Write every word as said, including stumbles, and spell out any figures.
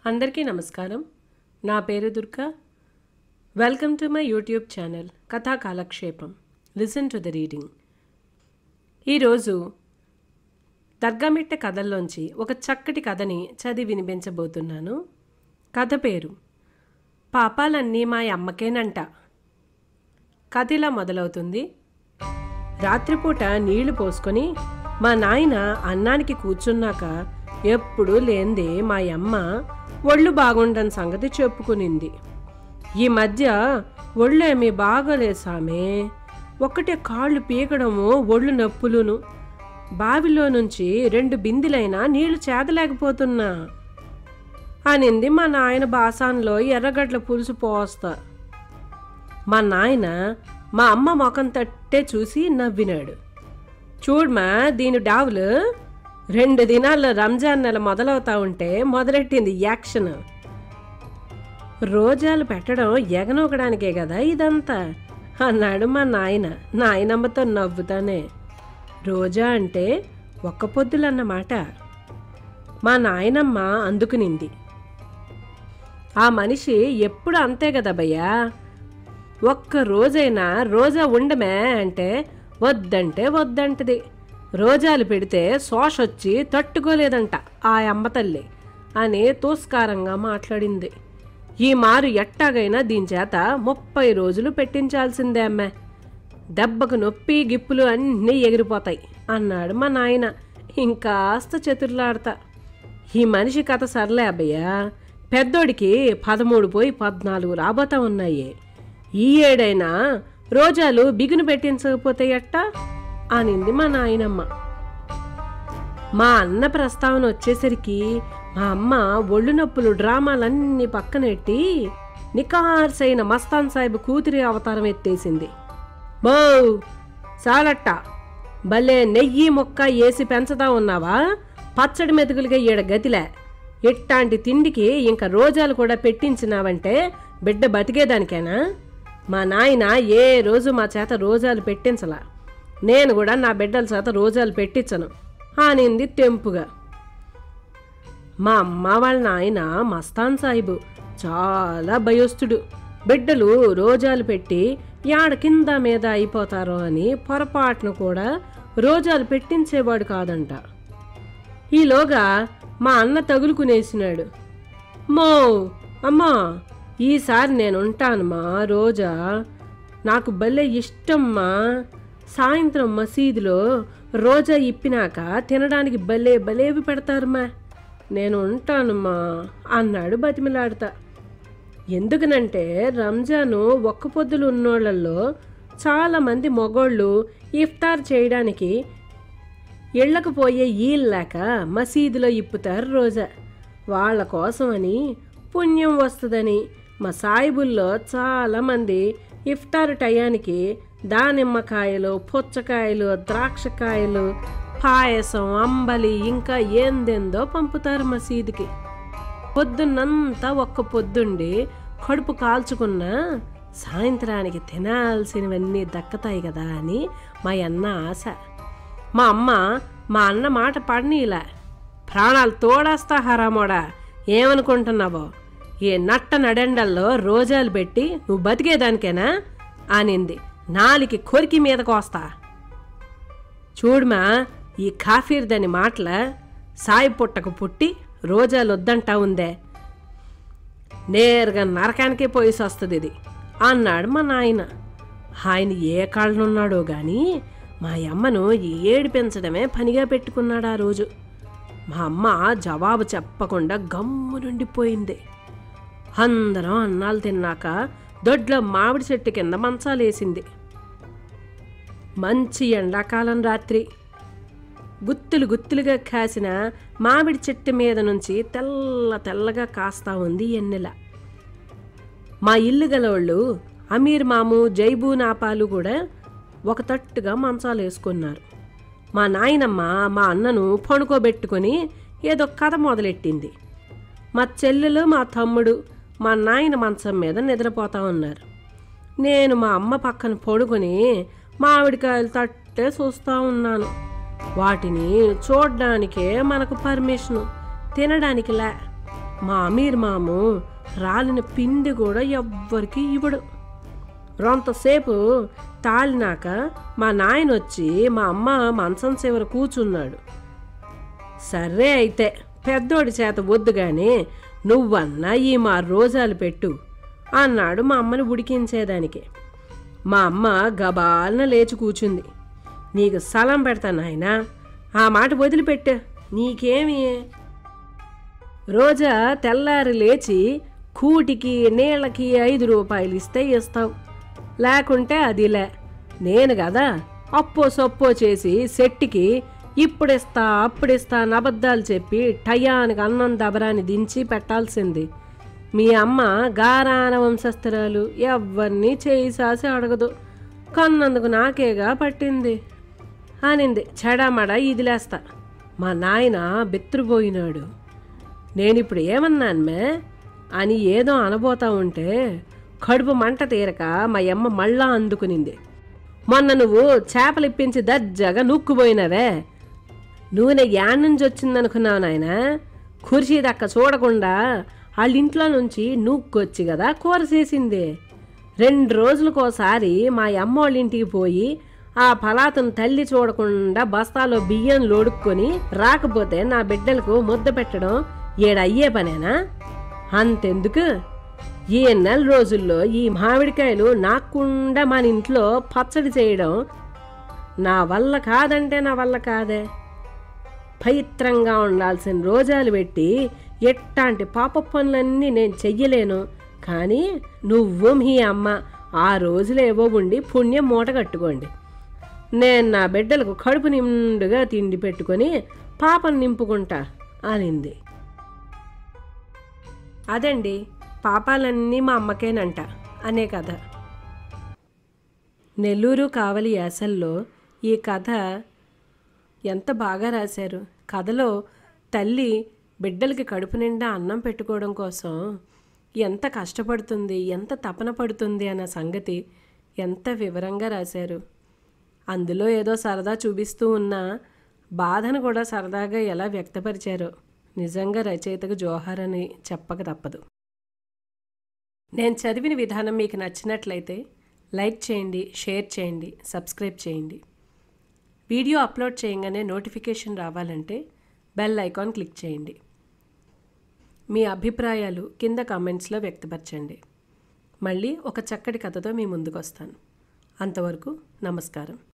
అందరికీ నమస్కారం. నా పేరు Durga. Welcome to my YouTube channel Katha Kalakshepam. Listen to the reading. ఈరోజు దర్గామిట్ట కథల్లోంచి ఒక చక్కటి కథని చదివి వినిపించబోతున్నాను. కథ పేరు పాపాలన్నీ మా అమ్మకేనంట. కథ ఇలా మొదలవుతుంది. రాత్రిపూట నీళ్లు పోసుకొని మా నాయన అన్నానికి కూర్చున్నాక ఎప్పుడూ లేందే మా అమ్మ ఒళ్ళు బాగుండని సంగతి చెప్పుకునింది. ఈ మధ్య ఒళ్ళేమీ బాగోలేదు సామే, ఒక్కటే కాళ్ళు పీకడము, ఒళ్ళు నొప్పులును. బావిలో నుంచి రెండు బిందెలైనా నీళ్లు చేదలేకపోతున్నా అనింది మా నాయన బాసాన్లో ఎర్రగడ్ల పులుసు పోస్తా. మా నాయన మా అమ్మ ముఖం తట్టే చూసి నవ్వినాడు. చూడమా దీని డావులు, రెండు దినాల్లో రంజాన్ నెల మొదలవుతా ఉంటే మొదలెట్టింది యాక్షన్. రోజాలు పెట్టడం ఎగనొకడానికే కదా ఇదంతా అన్నాడు మా నాయన నాయనమ్మతో నవ్వుతానే. రోజా అంటే ఒక్క పొద్దులన్నమాట. మా నాయనమ్మ అందుకునింది. ఆ మనిషి ఎప్పుడు అంతే కదా భయ్యా, ఒక్క రోజైనా రోజా ఉండమే అంటే వద్దంటే వద్దంటది. రోజాలు పెడితే శోషొచ్చి తట్టుకోలేదంట ఆ అమ్మ తల్లి అని తూస్కారంగా మాట్లాడింది. ఈ మారు ఎట్టాగైనా దీని చేత ముప్పై రోజులు పెట్టించాల్సిందే అమ్మే, దెబ్బకు నొప్పి గిప్పులు అన్నీ ఎగిరిపోతాయి అన్నాడు మా నాయన ఇంకాస్త చతుర్లాడతా. ఈ మనిషి కథ సర్లే అబ్బయ్యా, పెద్దోడికి పదమూడు పోయి పద్నాలుగు రాబోతా ఉన్నాయి. ఈ ఏడైనా రోజాలు బిగును పెట్టించకపోతే ఎట్టా అనింది మా నాయనమ్మ. మా అన్న ప్రస్తావన వచ్చేసరికి మా అమ్మ ఒళ్ళు నొప్పులు డ్రామాలన్నీ పక్కనెట్టి నికార్సైన మస్తాన్ సాహిబ్ కూతురి అవతారం ఎత్తేసింది. బో చాలట్ట, భలే నెయ్యి మొక్క వేసి పెంచదా ఉన్నావా, పచ్చడి మెతుకులుగా ఈడ గతిలే. ఇట్టాంటి తిండికి ఇంకా రోజాలు కూడా పెట్టించినావంటే బిడ్డ బతికేదానికేనా? మా నాయన ఏ రోజు మా చేత రోజాలు పెట్టించలా, నేను కూడా నా బిడ్డల చేత రోజాలు పెట్టించను అనింది తెంపుగా. మా అమ్మ వాళ్ళ నాయన మస్తాన్ సాహిబు చాలా భయస్తుడు. బిడ్డలు రోజాలు పెట్టి యాడ కింద మీద అయిపోతారో అని పొరపాటును కూడా రోజాలు పెట్టించేవాడు కాదంట. ఈలోగా మా అన్న తగులుకునేసినాడు. మో అమ్మా, ఈసారి నేను ఉంటానమ్మా, రోజా నాకు భలే ఇష్టమ్మా. సాయంత్రం మసీదులో రోజా ఇప్పినాక తినడానికి భలే భలేవి పెడతారమ్మా, నేను ఉంటానమ్మా అన్నాడు బతిమిలాడతా. ఎందుకనంటే రంజాను ఒక్క పొద్దులు ఉన్నోళ్లలో చాలామంది మగోళ్ళు ఇఫ్తార్ చేయడానికి ఇళ్లకు పోయే ఈల్లేక మసీదులో ఇప్పుతారు రోజా. వాళ్ళ కోసమని పుణ్యం వస్తుందని మా సాయిబుల్లో చాలామంది ఇఫ్తార్ టయానికి దానిమ్మకాయలు, పుచ్చకాయలు, ద్రాక్షకాయలు, పాయసం, అంబలి ఇంకా ఏందెందో పంపుతారు మసీదుకి. పొద్దున్నంతా ఒక్క పొద్దుండి కడుపు కాల్చుకున్నా సాయంత్రానికి తినాల్సినవన్నీ దక్కతాయి కదా అని మా అన్న ఆశ. మా అమ్మ మా అన్న మాట పడనీలా. ప్రాణాలు తోడేస్తా హరామోడా, ఏమనుకుంటున్నావో, ఏ నట్ట నడెండల్లో రోజాలు పెట్టి నువ్వు బతికేదానికేనా అనింది నాలికి కొరికి మీదకొస్తా. చూడమా ఈ కాఫీర్దని మాటల సాయి పుట్టకు పుట్టి రోజాలు వద్దంటా ఉందే, నేరుగా నరకానికే పోయేసి వస్తుంది ఇది అన్నాడు మా నాయన. ఆయన ఏ కాళ్ళనున్నాడో గాని మా అమ్మను ఏడిపించడమే పనిగా పెట్టుకున్నాడు ఆ రోజు. మా అమ్మ జవాబు చెప్పకుండా గమ్ము నుండిపోయింది. అందరం అన్నాలు తిన్నాక దొడ్లో మామిడి చెట్టు కింద మంచాలేసింది. మంచి ఎండాకాలం రాత్రి. గుత్తులు గుత్తులుగా కాసిన మామిడి చెట్టు మీద నుంచి తెల్ల తెల్లగా కాస్తా ఉంది ఎన్నెల. మా ఇల్లు గలవాళ్ళు అమీర్ మాము, జైబూ నాపాలు కూడా ఒక తట్టుగా మంచాలు వేసుకున్నారు. మా నాయనమ్మ మా అన్నను పడుకోబెట్టుకొని ఏదో కథ మొదలెట్టింది. మా చెల్లెలు, మా తమ్ముడు మా నాయన మంచం మీద నిద్రపోతా ఉన్నారు. నేను మా అమ్మ పక్కన పడుకొని మామిడికాయలు తట్టే చూస్తూ ఉన్నాను. వాటిని చూడ్డానికే మనకు పర్మిషను, తినడానికిలా. మా అమీర్ మాము రాలిన పిండి కూడా ఎవ్వరికి ఇవ్వడు. రొంతసేపు తాళినాక మా నాయన వచ్చి మా అమ్మ మంచం చివర కూర్చున్నాడు. సరే అయితే పెద్దోడి చేత వద్దు గాని నువ్వన్నా ఈ మా రోజాలు పెట్టు అన్నాడు మా అమ్మని ఉడికించేదానికి. మా అమ్మ గబాలన లేచి కూర్చుంది. నీకు సలం పెడతా నాయనా, ఆ మాట వదిలిపెట్టు, నీకేమి. రోజా తెల్లారి లేచి కూటికి నీళ్ళకి ఐదు రూపాయలు ఇస్తే ఇస్తావు, లేకుంటే అదిలే. నేను కదా అప్పో సొప్పో చేసి సెట్టికి ఇప్పుడిస్తా అప్పుడిస్తా అని అబద్ధాలు చెప్పి టయానికి అన్నం దబరాన్ని దించి పెట్టాల్సింది. మీ అమ్మ గారాన వంశస్థురాలు, ఎవరిని చేయి సాసి అడగదు, కన్నందుకు నాకేగా పట్టింది అనింది. చెడామడ ఇదిలేస్తా. మా నాయన బెత్తురుపోయినాడు. నేనిప్పుడు ఏమన్నాన్మే అని ఏదో అనబోతా ఉంటే కడుపు మంట తీరక మా అమ్మ మళ్ళా అందుకునింది. మొన్న నువ్వు చేపలు ఇప్పించి దర్జాగా నూక్కుపోయినావే, నూనె యాడ్ నుంచి వచ్చిందనుకున్నావు నాయన. కుర్చీ దక్క చూడకుండా వాళ్ళింట్లో నుంచి నూక్కొచ్చి కదా కూర చేసింది. రెండు రోజులకోసారి మా అమ్మ వాళ్ళ ఇంటికి పోయి ఆ పలాతను తల్లి చూడకుండా బస్తాలో బియ్యం లోడుక్కొని రాకపోతే నా బిడ్డలకు ముద్ద పెట్టడం ఏడయ్యే పనేనా? అంతెందుకు, ఈ నెల రోజుల్లో ఈ మామిడికాయలు నాకుండా మన ఇంట్లో పచ్చడి చేయడం నా వల్ల కాదంటే నా వల్ల కాదే. పవిత్రంగా ఉండాల్సిన రోజాలు పెట్టి ఎట్టాంటి పాప పనులన్నీ నేను చెయ్యలేను. కానీ నువ్వు మీ అమ్మ ఆ రోజులేవో ఉండి పుణ్యం మూట కట్టుకోండి. నేను నా బిడ్డలకు కడుపు నిండుగా తిండి పెట్టుకొని పాపను నింపుకుంటా అనింది. అదండి పాపాలన్నీ మా అమ్మకేనంట అనే కథ. నెల్లూరు కావలి యాసల్లో ఈ కథ ఎంత బాగా రాశారు. కథలో తల్లి బిడ్డలకి కడుపు నిండా అన్నం పెట్టుకోవడం కోసం ఎంత కష్టపడుతుంది, ఎంత తపన పడుతుంది అన్న సంగతి ఎంత వివరంగా రాశారు. అందులో ఏదో సరదా చూపిస్తూ ఉన్న బాధను కూడా సరదాగా ఎలా వ్యక్తపరిచారో నిజంగా రచయితకు జోహార్ అని చెప్పక తప్పదు. నేను చదివిన విధానం మీకు నచ్చినట్లయితే లైక్ చేయండి, షేర్ చేయండి, సబ్స్క్రైబ్ చేయండి. వీడియో అప్లోడ్ చేయగానే నోటిఫికేషన్ రావాలంటే బెల్ ఐకాన్ క్లిక్ చేయండి. మీ అభిప్రాయాలు కింద కామెంట్స్లో వ్యక్తపరచండి. మళ్ళీ ఒక చక్కటి కథతో మీ ముందుకు వస్తాను. అంతవరకు నమస్కారం.